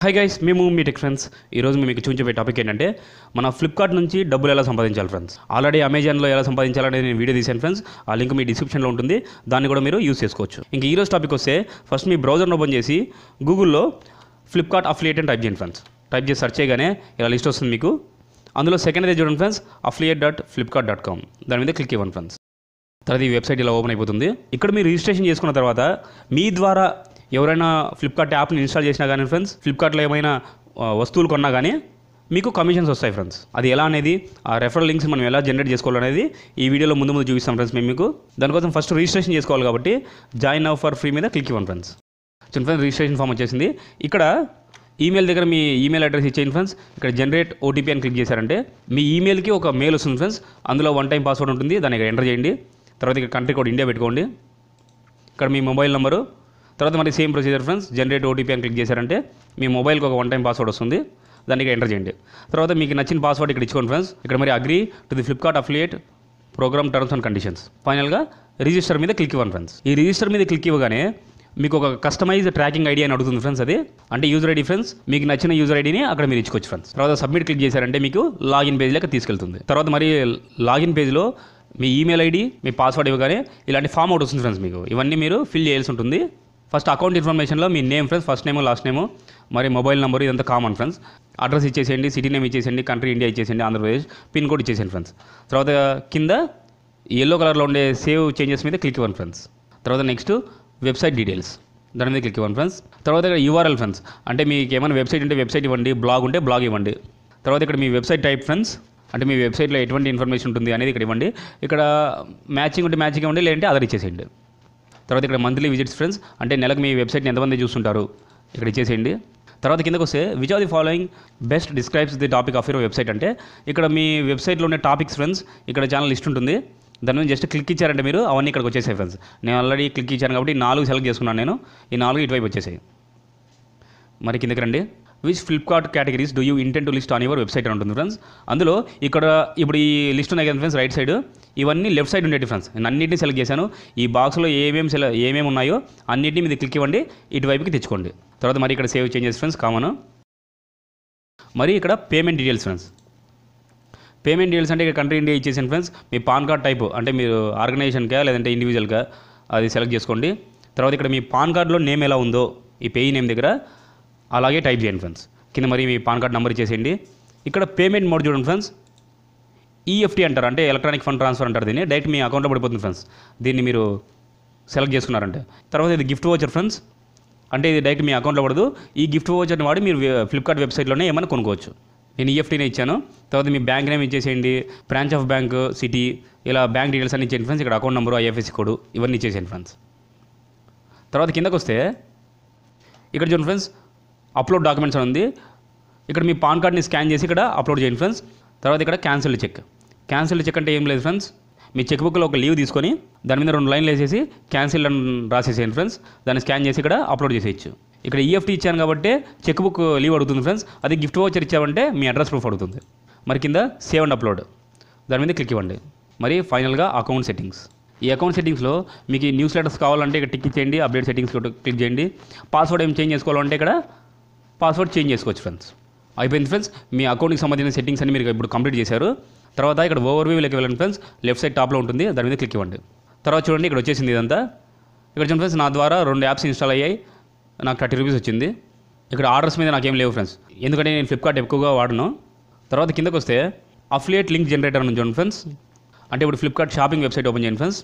Hi guys, మేము మీ tech friends. ఈరోజు మేము మీకు చూపించే టాపిక్ ఏంటంటే మన ఫ్లిప్కార్ట్ నుంచి డబ్బులు ఎలా సంపాదించాలి ఫ్రెండ్స్. ఆల్రెడీ అమెజాన్లో ఎలా సంపాదించాలనేది నేను వీడియో తీసాను ఫ్రెండ్స్. ఆ లింక్ మీ డిస్క్రిప్షన్లో ఉంటుంది, దాన్ని కూడా మీరు యూస్ చేసుకోవచ్చు. ఇంక ఈరోజు టాపిక్ వస్తే ఫస్ట్ మీ బ్రౌజర్ను ఓపెన్ చేసి గూగుల్లో ఫ్లిప్కార్ట్ అఫిలియేట్ అని టైప్ చేయండి ఫ్రెండ్స్. టైప్ చేసి సెర్చ్ చేయగానే ఇలా లిస్ట్ వస్తుంది మీకు. అందులో సెకండ్ అయితే చూడండి ఫ్రెండ్స్, affiliate.flipkart.com. దాని మీద క్లిక్ ఇవ్వండి ఫ్రెండ్స్. తర్వాత ఈ వెబ్సైట్ ఇలా ఓపెన్ అయిపోతుంది. ఇక్కడ మీరు రిజిస్ట్రేషన్ చేసుకున్న తర్వాత మీ ద్వారా ఎవరైనా ఫ్లిప్కార్ట్ యాప్ని ఇన్స్టాల్ చేసినా కానీ ఫ్రెండ్స్, ఫ్లిప్కార్ట్లో ఏమైనా వస్తువులు కొన్నా కానీ మీకు కమిషన్స్ వస్తాయి ఫ్రెండ్స్. అది ఎలా అనేది, ఆ రెఫరల్ లింక్స్ మనం ఎలా జనరేట్ చేసుకోవాలనేది ఈ వీడియోలో ముందు చూపిస్తాం ఫ్రెండ్స్. మేము మీకు దానికోసం ఫస్ట్ రిజిస్ట్రేషన్ చేసుకోవాలి కాబట్టి జాయిన్ నౌ ఫర్ ఫ్రీ మీద క్లిక్ ఇవ్వండి ఫ్రెండ్స్. చూడండి ఫ్రెండ్స్, రిజిస్ట్రేషన్ ఫామ్ వచ్చేసింది. ఇక్కడ ఈమెయిల్ దగ్గర మీ ఈమెయిల్ అడ్రస్ ఇచ్చేయండి ఫ్రెండ్స్. ఇక్కడ జనరేట్ ఓటీపీ అని క్లిక్ చేశారంటే మీ ఈమెయిల్కి ఒక మెయిల్ వస్తుంది ఫ్రెండ్స్. అందులో వన్ టైం పాస్వర్డ్ ఉంటుంది, దాన్ని ఇక్కడ ఎంటర్ చేయండి. తర్వాత ఇక్కడ కంట్రీ కోడ్ ఇండియా పెట్టుకోండి. ఇక్కడ మీ మొబైల్ నెంబరు. తర్వాత మరి same procedure friends, generate OTP అని క్లిక్ చేశారంటే మీ మొబైల్కి ఒక వన్ టైం పాస్వర్డ్ వస్తుంది, దానికి ఎంటర్ చేయండి. తర్వాత మీకు నచ్చిన పాస్వర్డ్ ఇక్కడ ఇచ్చుకోండి ఫ్రెండ్స్. ఇక్కడ మరి agree to the Flipkart affiliate program terms and conditions. ఫైనల్గా రిజిస్టర్ మీద క్లిక్ ఇవ్వండి ఫ్రెండ్స్. ఈ రిజిస్టర్ మీద క్లిక్ ఇవ్వగానే మీకు ఒక కస్టమైజ్ ట్రాకింగ్ ఐడి అని అడుగుతుంది ఫ్రెండ్స్. అది అంటే యూజర్ ఐడి ఫ్రెండ్స్. మీకు నచ్చిన యూజర్ ఐడిని అక్కడ మీరు ఇచ్చుకోవచ్చు ఫ్రెండ్స్. తర్వాత సబ్మిట్ క్లిక్ చేశారంటే మీకు లాగిన్ పేజ్లోకి తీసుకెళ్తుంది. తర్వాత మరి లాగిన్ పేజ్లో మీ ఈమెయిల్ ఐడి, మీ పాస్వర్డ్ ఇవ్వగానే ఇలాంటి ఫామ్ అవుట్ వస్తుంది ఫ్రెండ్స్. మీకు ఇవన్నీ మీరు ఫిల్ చేయాల్సి ఉంటుంది. ఫస్ట్ అకౌంట్ ఇన్ఫర్మేషన్లో మీ name friends, first name last name, మరి మొబైల్ నెంబర్, ఇదంతా కామన్ ఫ్రెండ్స్. అడ్రస్ ఇచ్చేసేయండి, సిటీ నేమ్ ఇచ్చేసేయండి, కంట్రీ ఇండియా ఇచ్చేసేయండి, ఆంధ్రప్రదేశ్, పిన్ కోడ్ ఇచ్చేసేయండి ఫ్రెండ్స్. తర్వాత కింద ఎల్లో కలర్లో ఉండే సేవ్ చేంజెస్ మీద క్లిక్ ఇవ్వండి ఫ్రెండ్స్. తర్వాత నెక్స్ట్ వెబ్సైట్ డీటెయిల్స్, దాని మీద క్లిక్ ఇవ్వండి ఫ్రెండ్స్. తర్వాత ఇక్కడ యూఆర్ఎల్ ఫ్రెండ్స్, అంటే మీకు ఏమైనా వెబ్సైట్ ఉంటే వెబ్సైట్ ఇవ్వండి, బ్లాగ్ ఉంటే బ్లాగ్ ఇవ్వండి. తర్వాత ఇక్కడ మీ వెబ్సైట్ టైప్ ఫ్రెండ్స్, అంటే మీ వెబ్సైట్లో ఎటువంటి ఇన్ఫర్మేషన్ ఉంటుంది అనేది ఇక్కడ ఇవ్వండి. ఇక్కడ మ్యాచింగ్ ఉంటే మ్యాచింగ్ ఇవ్వండి, లేదంటే అదర్ ఇచ్చేసేయండి. తర్వాత ఇక్కడ మంత్లీ విజిట్స్ ఫ్రెండ్స్, అంటే నెలకు మీ వెబ్సైట్ని ఎంతమంది చూస్తుంటారు ఇక్కడ ఇచ్చేసేయండి. తర్వాత కిందకు వస్తే which are the following best describes the topic of your website, అంటే ఇక్కడ మీ వెబ్సైట్లో ఉండే టాపిక్స్ ఫ్రెండ్స్. ఇక్కడ ఛానల్ లిస్ట్ ఉంటుంది, దాని మీద జస్ట్ క్లిక్ ఇచ్చారంటే మీరు అవన్నీ ఇక్కడికి వచ్చేసాయి ఫ్రెండ్స్. నేను ఆల్రెడీ క్లిక్ ఇచ్చాను కాబట్టి 4 సెలెక్ట్ చేసుకున్నాను నేను. ఈ 4 ఇటువైపు వచ్చేసాయి. మరి కిందకి రండి. Which Flipkart categories do you intent to list on your website అని ఉంటుంది ఫ్రెండ్స్. అందులో ఇక్కడ ఇప్పుడు ఈ లిస్ట్ ఉన్నాయి కదా ఫ్రెండ్స్, రైట్ సైడ్ ఇవన్నీ లెఫ్ట్ సైడ్ ఉండేవి ఫ్రెండ్స్. నేను అన్నింటినీ సెలెక్ట్ చేశాను. ఈ బాక్స్లో ఏమేమి ఉన్నాయో అన్నింటినీ మీద క్లిక్ ఇవ్వండి, ఇటువైపుకి తెచ్చుకోండి. తర్వాత మరి ఇక్కడ సేవ్ చేంజెస్ ఫ్రెండ్స్ కామన్. మరి ఇక్కడ payment details friends. Payment details అంటే ఇక్కడ కంట్రీ ఇండియా ఇచ్చేసాను ఫ్రెండ్స్. మీ పాన్ కార్డ్ టైపు, అంటే మీరు ఆర్గనైజేషన్గా లేదంటే ఇండివిజువల్గా అది సెలెక్ట్ చేసుకోండి. తర్వాత ఇక్కడ మీ పాన్ కార్డులో నేమ్ ఎలా ఉందో ఈ పేయి నేమ్ దగ్గర అలాగే టైప్ చేయండి ఫ్రెండ్స్. కింద మరి మీ పాన్ కార్డ్ నెంబర్ ఇచ్చేసేయండి. ఇక్కడ పేమెంట్ మోడ్ చూడండి ఫ్రెండ్స్, ఈఎఫ్టీ అంటారు, అంటే ఎలక్ట్రానిక్ ఫండ్ ట్రాన్స్ఫర్ అంటారు. దీన్ని డైరెక్ట్ మీ అకౌంట్లో పడిపోతుంది ఫ్రెండ్స్, దీన్ని మీరు సెలెక్ట్ చేసుకున్నారంటే. తర్వాత ఇది గిఫ్ట్ వోచర్ ఫ్రెండ్స్, అంటే ఇది డైరెక్ట్ మీ అకౌంట్లో పడదు. ఈ గిఫ్ట్ వోచర్ని వాడి మీరు ఫ్లిప్కార్ట్ వెబ్సైట్లోనే ఏమైనా కొనుక్కోవచ్చు. నేను ఈఎఫ్టీనే ఇచ్చాను. తర్వాత మీ బ్యాంక్ నేమ్ ఇచ్చేసేయండి, బ్రాంచ్ ఆఫ్ బ్యాంక్, సిటీ, ఇలా బ్యాంక్ డీటెయిల్స్ అన్ని ఇచ్చేయండి ఫ్రెండ్స్. ఇక్కడ అకౌంట్ నెంబరు, ఐఎఫ్ఎస్సి కోడ్ ఇవన్నీ ఇచ్చేసేయండి ఫ్రెండ్స్. తర్వాత కిందకు వస్తే ఇక్కడ చూడండి ఫ్రెండ్స్, అప్లోడ్ డాక్యుమెంట్స్ అని ఉంది. ఇక్కడ మీ పాన్ కార్డ్ని స్కాన్ చేసి ఇక్కడ అప్లోడ్ చేయండి ఫ్రెండ్స్. తర్వాత ఇక్కడ క్యాన్సిల్డ్ చెక్. క్యాన్సిల్డ్ చెక్ అంటే ఏం లేదు ఫ్రెండ్స్, మీ చెక్ బుక్లో ఒక లీవ్ తీసుకొని దాని మీద 2 లైన్లు వేసేసి క్యాన్సిల్ అని రాసేసేయండి ఫ్రెండ్స్. దాన్ని స్కాన్ చేసి ఇక్కడ అప్లోడ్ చేసేయచ్చు. ఇక్కడ ఈఎఫ్టీ ఇచ్చాను కాబట్టి చెక్ బుక్ లీవ్ అడుగుతుంది ఫ్రెండ్స్. అది గిఫ్ట్ వోచర్ ఇచ్చామంటే మీ అడ్రస్ ప్రూఫ్ అడుగుతుంది. మరి కింద సేవ్ అండ్ అప్లోడ్, దాని మీద క్లిక్ ఇవ్వండి. మరి ఫైనల్గా అకౌంట్ సెట్టింగ్స్. ఈ అకౌంట్ సెట్టింగ్స్లో మీకు న్యూస్ లెటర్స్ కావాలంటే ఇక్కడ టిక్ చేయండి, అప్డేట్ సెట్టింగ్స్ క్లిక్ చేయండి. పాస్వర్డ్ ఏం చేంజ్ చేసుకోవాలంటే ఇక్కడ పాస్వర్డ్ చేంజ్ చేసుకోవచ్చు ఫ్రెండ్స్. అయిపోయింది ఫ్రెండ్స్, మీ అకౌంట్కి సంబంధించిన సెట్టింగ్స్ అన్ని మీరు ఇప్పుడు కంప్లీట్ చేశారు. తర్వాత ఇక్కడ ఓవర్వ్యూలోకి వెళ్ళండి ఫ్రెండ్స్, లెఫ్ట్ సైడ్ టాప్లో ఉంటుంది, దాని మీద క్లిక్ ఇవ్వండి. తర్వాత చూడండి ఇక్కడ వచ్చేసింది ఇదంతా. ఇక్కడ చూడండి ఫ్రెండ్స్, నా ద్వారా 2 యాప్స్ ఇన్స్టాల్ అయ్యాయి, నాకు 30 రూపీస్ వచ్చింది. ఇక్కడ ఆర్డర్స్ మీద నాకేం లేవు ఫ్రెండ్స్, ఎందుకంటే నేను ఫ్లిప్కార్ట్ ఎక్కువగా వాడను. తర్వాత కిందకు వస్తే అఫిలియేట్ లింక్ జనరేటర్ అని చూడండి ఫ్రెండ్స్, అంటే ఇప్పుడు ఫ్లిప్కార్ట్ షాపింగ్ వెబ్సైట్ ఓపెన్ చేయండి ఫ్రెండ్స్.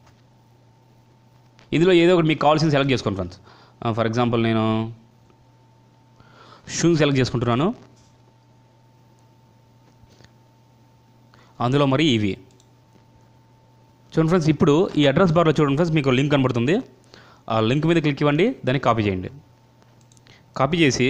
ఇందులో ఏదో ఒకటి మీకు కావాల్సింది సెలెక్ట్ చేసుకోండి ఫ్రెండ్స్. ఫర్ ఎగ్జాంపుల్ నేను షూస్ సెలెక్ట్ చేసుకుంటున్నాను. అందులో మరి ఇవి చూడండి ఫ్రెండ్స్. ఇప్పుడు ఈ అడ్రస్ బార్లో చూడండి ఫ్రెండ్స్, మీకు లింక్ కనబడుతుంది. ఆ లింక్ మీద క్లిక్ ఇవ్వండి, దాన్ని కాపీ చేయండి. కాపీ చేసి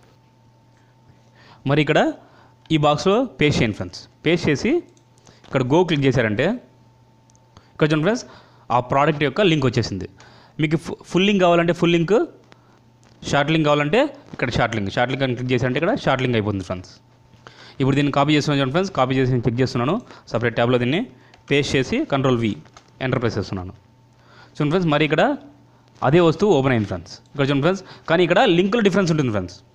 మరి ఇక్కడ ఈ బాక్స్లో పేస్ట్ చేయండి ఫ్రెండ్స్. పేస్ట్ చేసి ఇక్కడ గో క్లిక్ చేశారంటే ఇక్కడ చూడండి ఫ్రెండ్స్, ఆ ప్రోడక్ట్ యొక్క లింక్ వచ్చేసింది. మీకు ఫుల్ లింక్ కావాలంటే ఫుల్ లింక్, షార్ట్ లింక్ కావాలంటే ఇక్కడ షార్ట్ లింక్ అని క్లిక్ చేశారంటే ఇక్కడ షార్ట్ లింక్ అయిపోతుంది ఫ్రెండ్స్. ఇప్పుడు దీన్ని కాపీ చేస్తున్నాను చూడండి ఫ్రెండ్స్. కాపీ చేసి చెక్ చేస్తున్నాను, సపరేట్ ట్యాబ్లో దీన్ని పేస్ట్ చేసి Ctrl+V ఎంటర్ ప్రెస్ చేస్తున్నాను. చూడండి ఫ్రెండ్స్, మరి ఇక్కడ అదే వస్తువు ఓపెన్ అయింది ఫ్రెండ్స్. ఇక్కడ చూడండి ఫ్రెండ్స్, కానీ ఇక్కడ లింకులో డిఫరెన్స్ ఉంటుంది ఫ్రెండ్స్.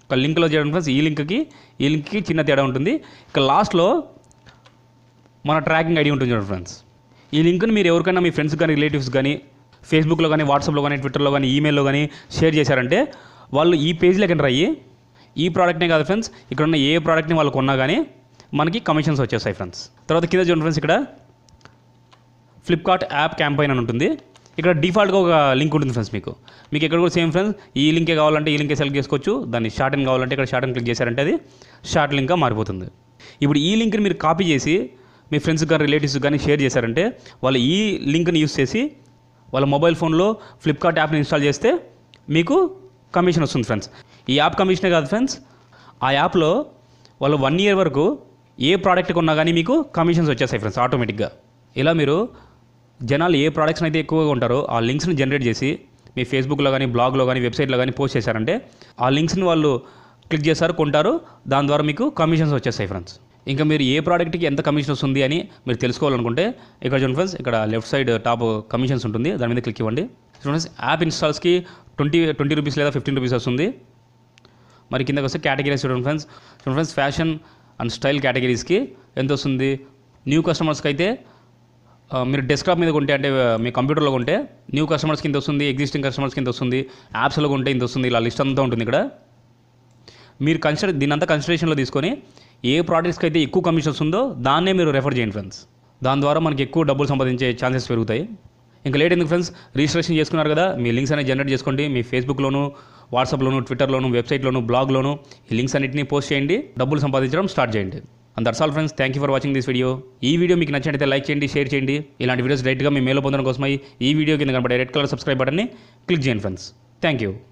ఒక లింక్లో చేయడం ఫ్రెండ్స్, ఈ లింక్కి చిన్న తేడా ఉంటుంది. ఇక లాస్ట్లో మన ట్రాకింగ్ ఐడి ఉంటుంది చూడండి ఫ్రెండ్స్. ఈ లింక్ని మీరు ఎవరికైనా మీ ఫ్రెండ్స్ కానీ రిలేటివ్స్ కానీ ఫేస్బుక్లో కానీ వాట్సాప్లో కానీ ట్విట్టర్లో కానీ ఈమెయిల్లో కానీ షేర్ చేశారంటే వాళ్ళు ఈ పేజ్లోకి ఎంటర్ అయ్యి ఈ ప్రోడక్ట్నే కాదు ఫ్రెండ్స్, ఇక్కడ ఉన్న ఏ ప్రోడక్ట్ని వాళ్ళు కొన్నా కానీ మనకి కమిషన్స్ వచ్చేస్తాయి ఫ్రెండ్స్. తర్వాత కింద చూడండి ఫ్రెండ్స్, ఇక్కడ ఫ్లిప్కార్ట్ యాప్ క్యాంపైన్ అని ఉంటుంది. ఇక్కడ డిఫాల్ట్గా ఒక లింక్ ఉంటుంది ఫ్రెండ్స్. మీకు ఇక్కడ కూడా సేమ్ ఫ్రెండ్స్, ఈ లింకే కావాలంటే ఈ లింకే సెలెక్ట్ చేసుకోవచ్చు. దాన్ని షార్ట్ అండ్ కావాలంటే ఇక్కడ షార్ట్ అండ్ క్లిక్ చేశారంటే అది షార్ట్ లింక్గా మారిపోతుంది. ఇప్పుడు ఈ లింక్ని మీరు కాపీ చేసి మీ ఫ్రెండ్స్ కానీ రిలేటివ్స్ కానీ షేర్ చేశారంటే వాళ్ళు ఈ లింక్ని యూస్ చేసి వాళ్ళ మొబైల్ ఫోన్లో ఫ్లిప్కార్ట్ యాప్ని ఇన్స్టాల్ చేస్తే మీకు కమిషన్ వస్తుంది ఫ్రెండ్స్. ఈ యాప్ కమిషనే కాదు ఫ్రెండ్స్, ఆ యాప్లో వాళ్ళు 1 year వరకు ఏ ప్రోడక్ట్ కొన్నా కానీ మీకు కమిషన్స్ వచ్చేస్తాయి ఫ్రెండ్స్ ఆటోమేటిక్గా. ఇలా మీరు జనాలు ఏ ప్రోడక్ట్స్ని అయితే ఎక్కువగా ఉంటారో ఆ లింక్స్ని జనరేట్ చేసి మీ ఫేస్బుక్లో కానీ బ్లాగ్లో కానీ వెబ్సైట్లో కానీ పోస్ట్ చేశారంటే ఆ లింక్స్ని వాళ్ళు క్లిక్ చేస్తారు, కొంటారు, దాని ద్వారా మీకు కమిషన్స్ వచ్చేస్తాయి ఫ్రెండ్స్. ఇంకా మీరు ఏ ప్రోడక్ట్కి ఎంత కమిషన్ వస్తుంది అని మీరు తెలుసుకోవాలనుకుంటే ఇక్కడ చూడండి ఫ్రెండ్స్, ఇక్కడ లెఫ్ట్ సైడ్ టాప్ కమిషన్స్ ఉంటుంది, దాని మీద క్లిక్ ఇవ్వండి. ఫ్రెండ్స్ యాప్ ఇన్స్టాల్స్కి 20 రూపీస్ లేదా 15 రూపీస్ వస్తుంది. మరి కిందకి వస్తే కేటగిరీస్ చూడండి ఫ్రెండ్స్, ఫ్యాషన్ అండ్ స్టైల్ కేటగిరీస్కి ఎంత వస్తుంది. న్యూ కస్టమర్స్కి అయితే మీరు డెస్క్టాప్ మీద కొంటే అంటే మీ కంప్యూటర్లో కొంటే న్యూ కస్టమర్స్కి ఇంత వస్తుంది, ఎగ్జిస్టింగ్ కస్టమర్స్కి ఇంత వస్తుంది, యాప్స్లో కొంటే ఇంత వస్తుంది, ఇలా లిస్ట్ అంతా ఉంటుంది. ఇక్కడ మీరు దీనంతా కన్సిడరేషన్లో తీసుకొని ఏ ప్రోడక్ట్స్కి అయితే ఎక్కువ కమిషన్ వస్తుందో దాన్నే మీరు రెఫర్ చేయండి ఫ్రెండ్స్. దాని ద్వారా మనకి ఎక్కువ డబ్బులు సంపాదించే ఛాన్సెస్ పెరుగుతాయి. ఇంకా లేట్ ఎందుకు ఫ్రెండ్స్, రిజిస్ట్రేషన్ చేసుకున్నారు కదా, మీ లింక్స్ అనేది జనరేట్ చేసుకోండి. మీ ఫేస్బుక్లోను, వాట్సాప్లోను, ట్విట్టర్లోను, వెబ్సైట్లోను, బ్లాగ్లోను ఈ లింక్స్ అన్నింటినీ పోస్ట్ చేయండి, డబ్బులు సంపాదించడం స్టార్ట్ చేయండి. And that's all friends, thank you for watching this video. ఈ వీడియో మీకు నచ్చినట్లయితే లైక్ చేయండి, షేర్ చేయండి. ఇలాంటి వీడియోస్ డైరెక్ట్గా మీ మెయిల్లో పొందడం కోసమై ఈ వీడియో కింద కనబడే రెడ్ కలర్ సబ్స్క్రైబ్ బటన్ని క్లిక్ చేయండి ఫ్రెండ్స్. Thank you.